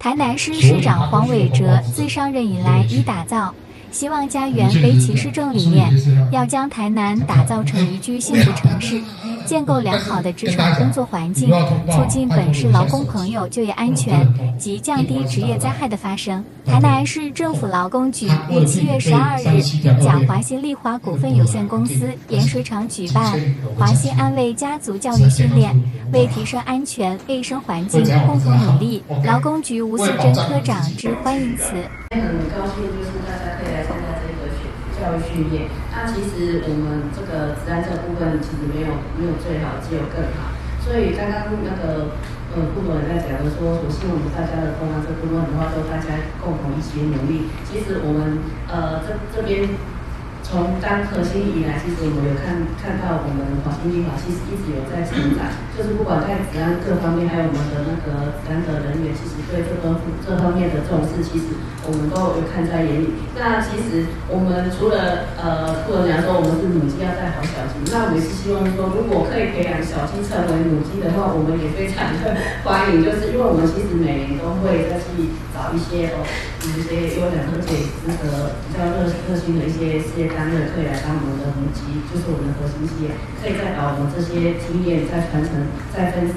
台南市市长黄伟哲自上任以来已打造希望家园非歧视政理念，要将台南打造成宜居幸福城市，建构良好的职场工作环境，促进本市劳工朋友就业安全及降低职业灾害的发生。台南市政府劳工局于7月12日将华新丽华股份有限公司盐水厂举办华新安慰家族教育训练，为提升安全卫生环境共同努力。劳工局吴素贞科长致欢迎词。 很高兴就是大家可以来参加这个教育训练。那其实我们这个治安这部分其实没有最好，只有更好。所以刚刚那个部长也在讲的说，我希望我们大家的公安这部分的话，都大家共同一起努力。其实我们这边。从当核心以来，其实我们有看到我们华新丽华其实一直有在成长，就是不管在治安各方面，还有我们的那个治安的人员，其实对这方面的重视，其实我们都有看在眼里。那其实我们除了不能讲说我们是母鸡要带好小鸡，那我们也是希望说，如果可以培养小鸡成为母鸡的话，我们也非常的欢迎，就是因为我们其实每年都会再去找一些优良而且那个比较热心的一些事业单位可以来当我们的母鸡，就是我们的核心企业，可以再把我们这些经验再传承、再分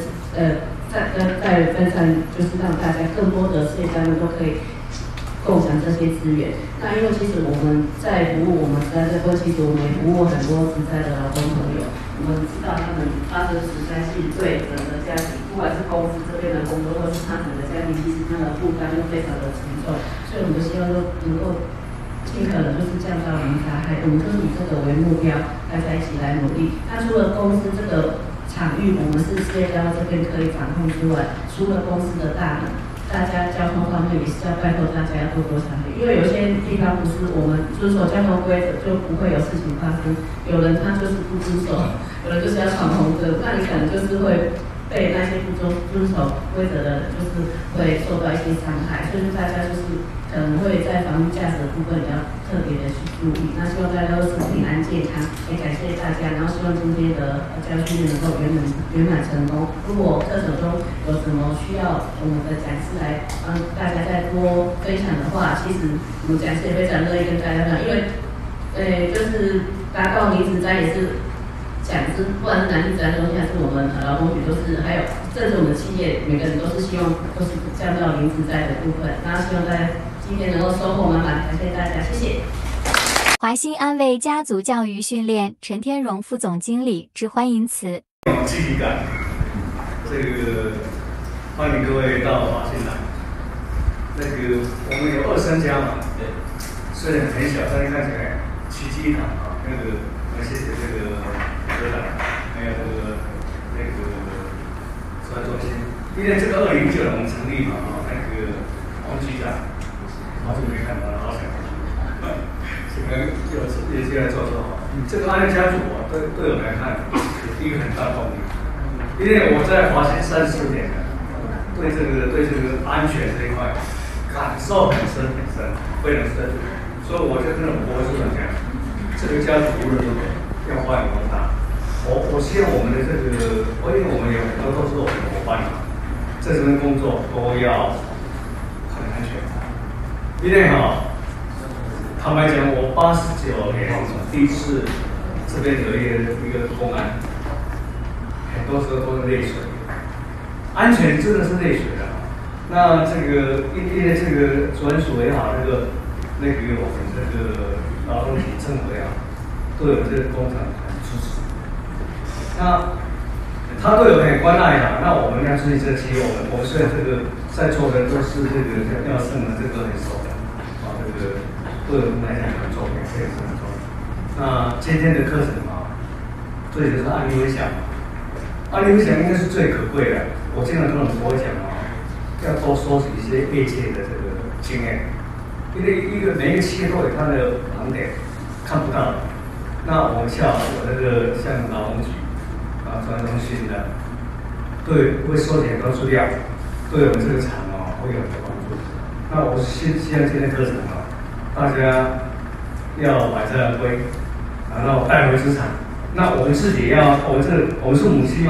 散，就是让大家更多的事业单位都可以共享这些资源。那因为其实我们在服务我们在这块，其实我们也服务很多实在的劳工朋友，我们知道他们发生实在是对整个家庭，不管是公司这边的工作，或是他们的家庭，其实他的负担都非常的沉重，所以我们希望说能够尽可能就是降到零灾害，我们就以这个为目标，大家一起来努力。那除了公司这个场域，我们是事业单位这边可以掌控之外，除了公司的大门，大家交通方面也是要拜托大家要多多参与，因为有些地方不是我们遵守交通规则就不会有事情发生，有人他就是不遵守，有人就是要闯红灯，那你可能就是会被那些不遵守规则的，就是会受到一些伤害，所以大家就是可能会在防御驾驶的部分也要特别的去注意。那希望大家都是平安健康，也感谢大家，然后希望今天的教育训练能够圆满成功。如果课程中有什么需要我们的讲师来帮大家再多分享的话，其实我们讲师也非常乐意跟大家讲，因为就是达到离职灾也是。讲师，不管是男女职安中心，还是我们劳工局，都是还有甚至我们的企业，每个人都是希望都是降到零职灾的部分。那希望大家今天能够收获满满，感谢大家，谢谢。 华新安慰家族教育训练陈天荣副总经理致欢迎词。 积极感，这个欢迎各位到华新来。那个我们有23家嘛，对，虽然很小，但是看起来奇迹一堂啊。那个，谢谢这个。科长，还有那个专中心，因为这个2019年我们成立嘛，那个王局长，好久没看到了，好想这个也现在做好。这个安乐家族啊，对我们来看是一个很大的动力，因为我在华新34年了，对这个安全这一块感受很深，非常深，所以我就跟我是这样，这个家族无论如何要发扬光大。我希望我们的这个，因为我们有很多都是我们的伙伴嘛，在这边工作都要很安全。因为坦白讲，我89年第一次这边有一个公安，很多时候都是泪水，安全真的是泪水的。那这个因为这个专属也好，那个我们这个劳动体政府也好，都有这个工厂很支持。那他对我们很关爱的，那我们要注意这个企业，我们虽然这个在座的都是这个要胜的这个很熟的，这个对我们来讲很重要，这也是很重要。那今天的课程对的是案例分享，案例分享应该是最可贵的。我经常跟我们博讲要多收集一些业界的这个经验，因为每一个企业都有它的盲点，看不到的。那我们像我那个像劳工局。专中心的，对，会收集很多资料，对我们这个厂会有很多帮助。那我希望今天课程大家要把这样归，然后带回职场。那我们自己我们是母鸡吗？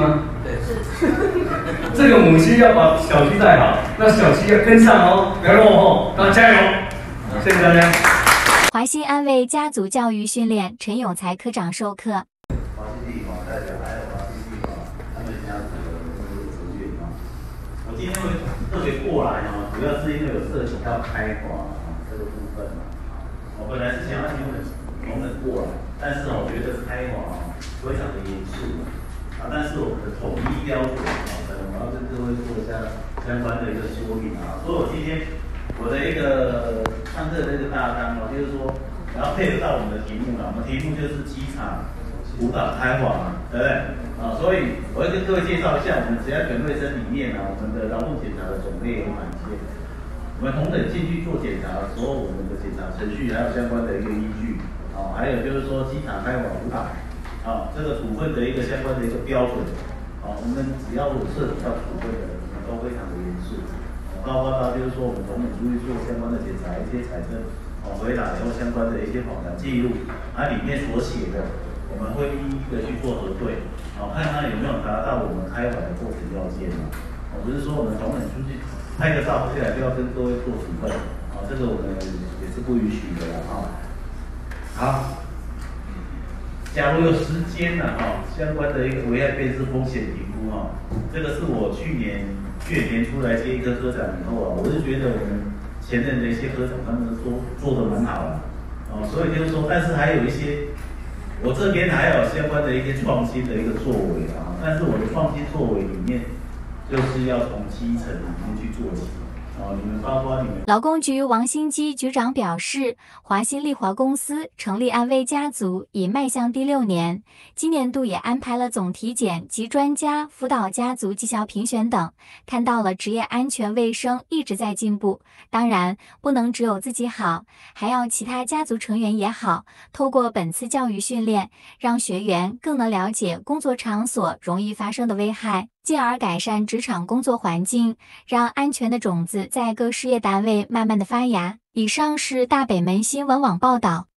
对， 这个母鸡要把小鸡带好，那小鸡要跟上哦，不要落后，大家加油！谢谢大家。 华新安卫家族教育训练陈永才科长授课。 华新地代表还有华新地他们家族的资源我今天会特别过来主要是因为有涉及到开华这个部分我本来是想要请同仁过来，但是我觉得开华非常的严肃但是我们的统一标准可能我要跟各位做一下相关的一个说明所以我今天我的一个上课的这个大纲就是说，然后配合到我们的题目我们题目就是机场舞蹈开华对不对所以我会跟各位介绍一下我们职业权卫生里面我们的劳动检查的种类有哪些。我们同等进去做检查的时候，我们的检查程序还有相关的一个依据还有就是说机场开华舞蹈这个处分的一个相关的一个标准我们只要有涉及到处分的，我们都非常的严肃包括到就是说我们同等出去做相关的检查，一些财政回答以后相关的一些访谈记录里面所写的我们会一一的去做核对看它有没有达到我们开完的过程要件不是说我们同仁出去拍个照回来就要跟各位做处分这个我们也是不允许的好，假如有时间相关的一个危害辨识风险评估这个是我去年出来接一个科长以后我是觉得我们前任的一些科长他们做得蛮好的所以就是说，但是还有一些我这边还有相关的一些创新的一个作为但是我的创新作为里面就是要从基层里面去做起你们包括你们。 劳工局王新基局长表示，华新丽华公司成立安卫家族已迈向第6年，今年度也安排了总体检及专家辅导家族绩效评选等，看到了职业安全卫生一直在进步。当然，不能只有自己好，还要其他家族成员也好。透过本次教育训练，让学员更能了解工作场所容易发生的危害，进而改善职场工作环境，让安全的种子在各事业单位慢慢的发芽。以上是大北门新闻网报道。